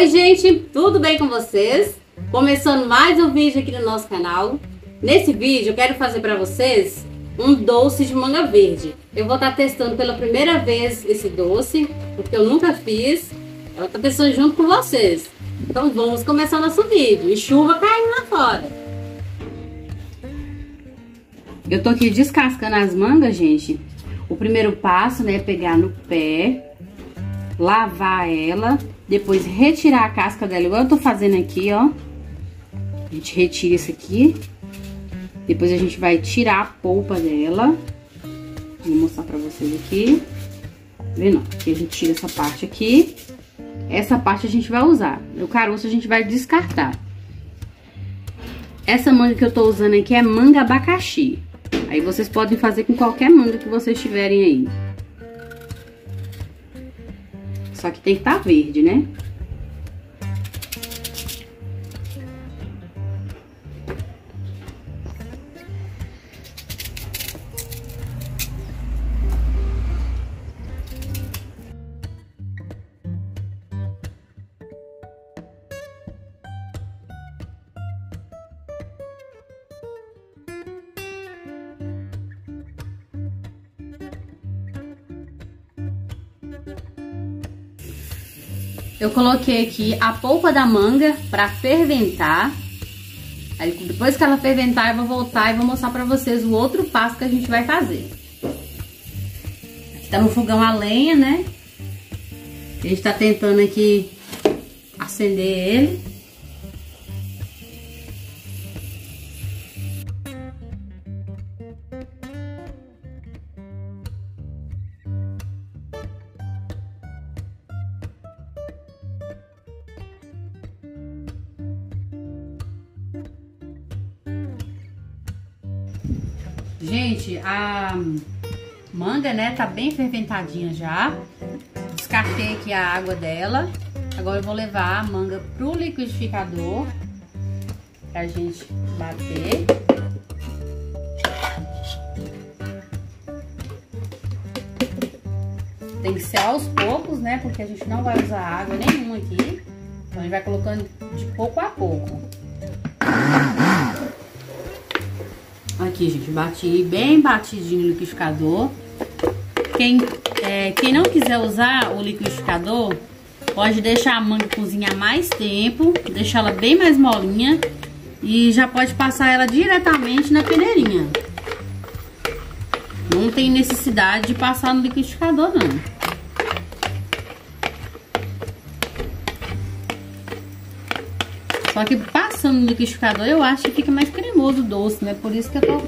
Oi gente, tudo bem com vocês? Começando mais um vídeo aqui no nosso canal. Nesse vídeo eu quero fazer para vocês um doce de manga verde. Eu vou estar testando pela primeira vez esse doce, porque eu nunca fiz. Eu estou testando junto com vocês. Então vamos começar nosso vídeo. E chuva caindo lá fora. Eu tô aqui descascando as mangas, gente. O primeiro passo, né, é pegar no pé, lavar ela, depois retirar a casca dela, igual eu tô fazendo aqui, ó. A gente retira isso aqui. Depois a gente vai tirar a polpa dela. Vou mostrar pra vocês aqui. Tá vendo? Aqui a gente tira essa parte aqui. Essa parte a gente vai usar. O caroço a gente vai descartar. Essa manga que eu tô usando aqui é manga abacaxi. Aí vocês podem fazer com qualquer manga que vocês tiverem aí. Só que tem que estar verde, né? Eu coloquei aqui a polpa da manga pra ferventar. Aí depois que ela ferventar, eu vou voltar e vou mostrar pra vocês o outro passo que a gente vai fazer. Aqui tá no fogão a lenha, né? A gente tá tentando aqui acender ele. Gente, a manga, né, tá bem ferventadinha já. Descartei aqui a água dela. Agora eu vou levar a manga pro liquidificador pra gente bater. Tem que ser aos poucos, né, porque a gente não vai usar água nenhuma aqui. Então a gente vai colocando de pouco a pouco. Aqui, gente, bati bem batidinho no liquidificador. Quem não quiser usar o liquidificador, pode deixar a manga cozinhar mais tempo, deixar ela bem mais molinha e já pode passar ela diretamente na peneirinha. Não tem necessidade de passar no liquidificador, não. Só que passando no liquidificador, eu acho que fica mais cremoso o doce, né? Por isso que eu tô...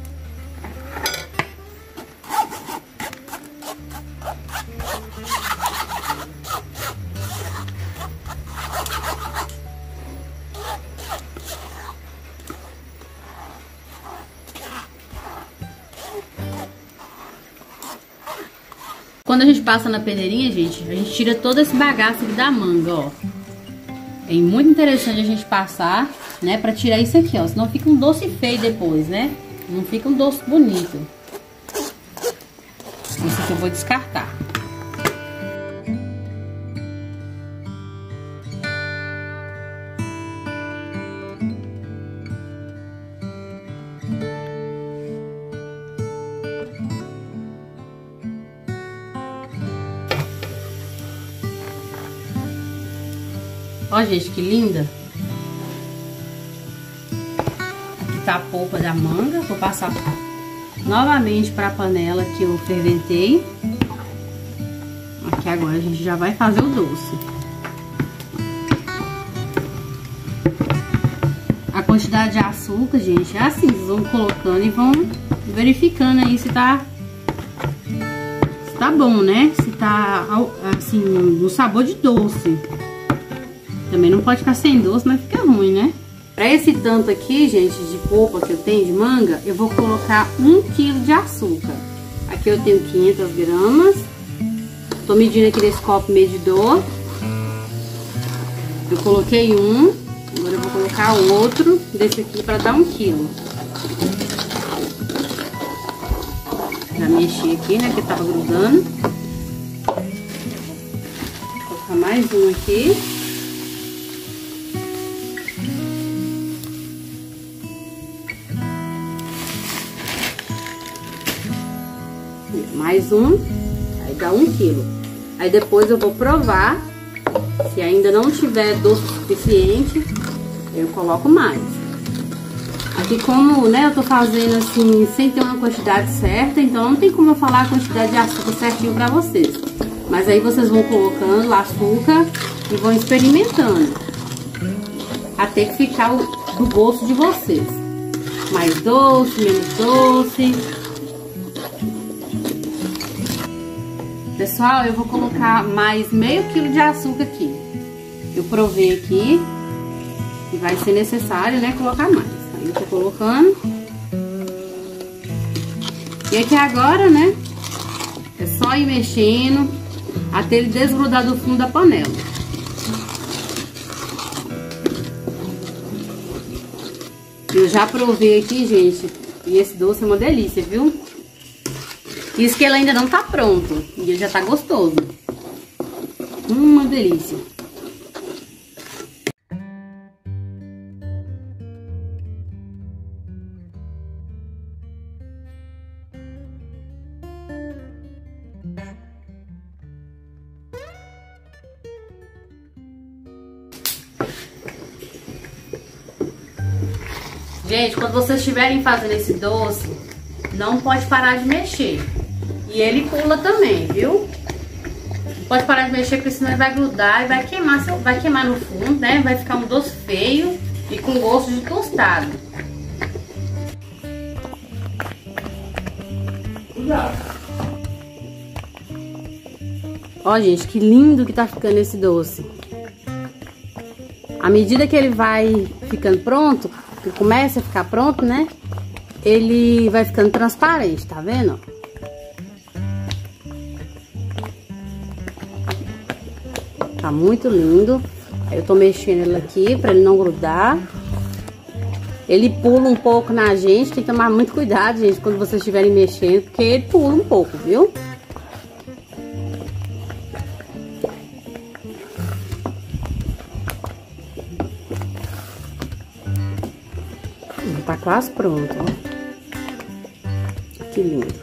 Quando a gente passa na peneirinha, gente, a gente tira todo esse bagaço aqui da manga, ó. É muito interessante a gente passar, né, pra tirar isso aqui, ó. Senão fica um doce feio depois, né? Não fica um doce bonito. Esse aqui eu vou descartar. Ó, gente, que linda. Aqui tá a polpa da manga. Vou passar novamente para a panela que eu ferventei. Aqui agora a gente já vai fazer o doce. A quantidade de açúcar, gente, é assim. Vocês vão colocando e vão verificando aí se tá bom, né? Se tá, assim, no sabor de doce. Também não pode ficar sem doce, mas fica ruim, né? Pra esse tanto aqui, gente, de polpa que eu tenho de manga, eu vou colocar 1 kg de açúcar. Aqui eu tenho 500 gramas. Tô medindo aqui nesse copo medidor. Eu coloquei um. Agora eu vou colocar o outro desse aqui pra dar 1 kg. Já mexi aqui, né, que tava grudando. Vou colocar mais um aqui. mais um, aí dá 1 quilo. Aí depois eu vou provar, se ainda não tiver doce suficiente, eu coloco mais. Aqui como, né, eu tô fazendo assim, sem ter uma quantidade certa, então não tem como eu falar a quantidade de açúcar certinho pra vocês. Mas aí vocês vão colocando o açúcar e vão experimentando, até que ficar do gosto de vocês. Mais doce, menos doce. Pessoal, eu vou colocar mais meio quilo de açúcar aqui. Eu provei aqui e vai ser necessário, né, colocar mais. Aí eu tô colocando. E aqui agora, né, é só ir mexendo até ele desgrudar do fundo da panela. Eu já provei aqui, gente, e esse doce é uma delícia, viu? Isso que ele ainda não tá pronto, e ele já tá gostoso. Uma delícia. Gente, quando vocês estiverem fazendo esse doce, não pode parar de mexer. E ele pula também, viu? Não pode parar de mexer, porque senão ele vai grudar e vai queimar no fundo, né? Vai ficar um doce feio e com gosto de tostado. Ó, gente, que lindo que tá ficando esse doce. À medida que ele vai ficando pronto, que começa a ficar pronto, né? Ele vai ficando transparente, tá vendo? Tá muito lindo. Eu tô mexendo ele aqui pra ele não grudar. Ele pula um pouco na gente, tem que tomar muito cuidado, gente, quando vocês estiverem mexendo, porque ele pula um pouco, viu? Tá quase pronto, ó. Que lindo.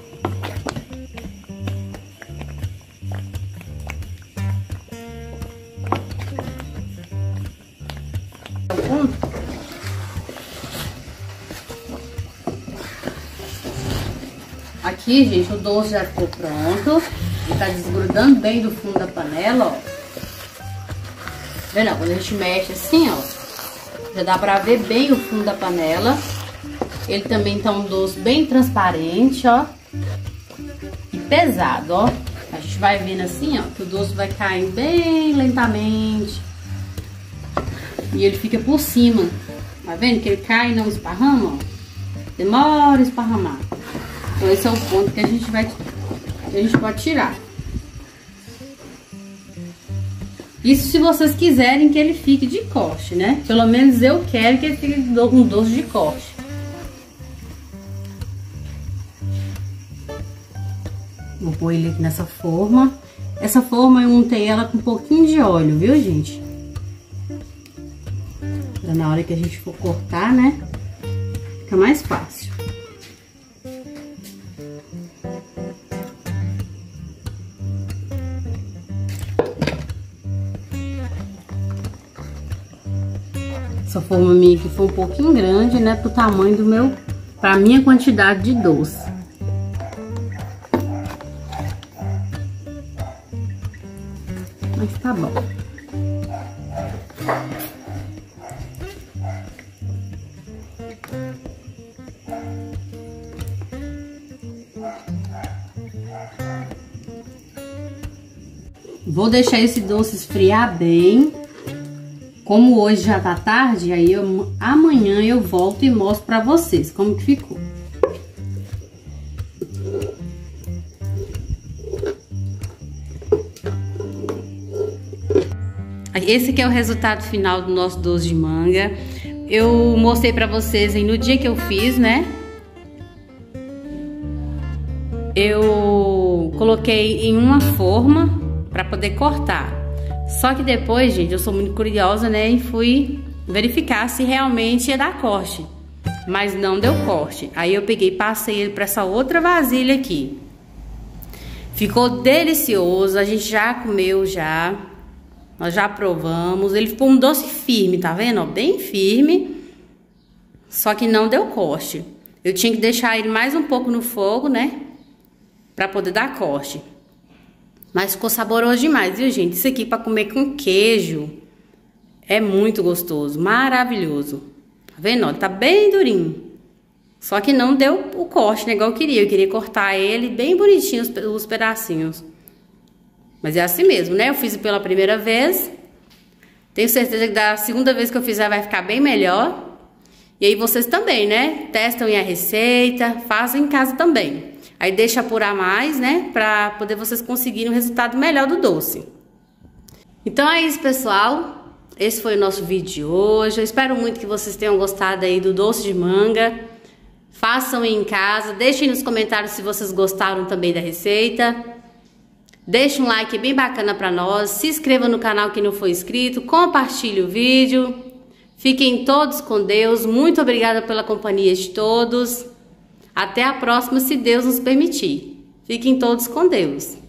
Aqui, gente, o doce já ficou pronto. Ele tá desgrudando bem do fundo da panela, ó. Vendo? Quando a gente mexe assim, ó, já dá pra ver bem o fundo da panela. Ele também tá um doce bem transparente, ó. E pesado, ó. A gente vai vendo assim, ó, que o doce vai caindo bem lentamente. E ele fica por cima. Tá vendo que ele cai e não esparrama, ó? Demora a esparramar. Então esse é o ponto que a gente pode tirar. Isso se vocês quiserem que ele fique de corte, né? Pelo menos eu quero que ele fique um doce de corte. Vou pôr ele aqui nessa forma. Essa forma eu untei ela com um pouquinho de óleo, viu, gente? Pra na hora que a gente for cortar, né? Fica mais fácil. Essa forma minha aqui foi um pouquinho grande, né? Pro tamanho do meu... Pra minha quantidade de doce. Mas tá bom. Vou deixar esse doce esfriar bem. Como hoje já tá tarde, aí amanhã eu volto e mostro pra vocês como que ficou. Esse aqui é o resultado final do nosso doce de manga. Eu mostrei pra vocês aí no dia que eu fiz, né? Eu coloquei em uma forma pra poder cortar. Só que depois, gente, eu sou muito curiosa, né? E fui verificar se realmente ia dar corte. Mas não deu corte. Aí eu peguei e passei ele pra essa outra vasilha aqui. Ficou delicioso, a gente já comeu já. Nós já provamos. Ele ficou um doce firme, tá vendo? Ó, bem firme. Só que não deu corte. Eu tinha que deixar ele mais um pouco no fogo, né? Pra poder dar corte. Mas ficou saboroso demais, viu, gente? Isso aqui pra comer com queijo é muito gostoso, maravilhoso. Tá vendo? Ó, tá bem durinho. Só que não deu o corte, né? Igual eu queria. Eu queria cortar ele bem bonitinho, os pedacinhos. Mas é assim mesmo, né? Eu fiz pela primeira vez. Tenho certeza que da segunda vez que eu fizer vai ficar bem melhor. E aí vocês também, né? Testam a receita, fazem em casa também. Aí deixa apurar mais, né? Pra poder vocês conseguirem um resultado melhor do doce. Então é isso, pessoal. Esse foi o nosso vídeo de hoje. Eu espero muito que vocês tenham gostado aí do doce de manga. Façam em casa. Deixem nos comentários se vocês gostaram também da receita. Deixe um like bem bacana pra nós. Se inscreva no canal quem não for inscrito. Compartilhe o vídeo. Fiquem todos com Deus. Muito obrigada pela companhia de todos. Até a próxima, se Deus nos permitir. Fiquem todos com Deus.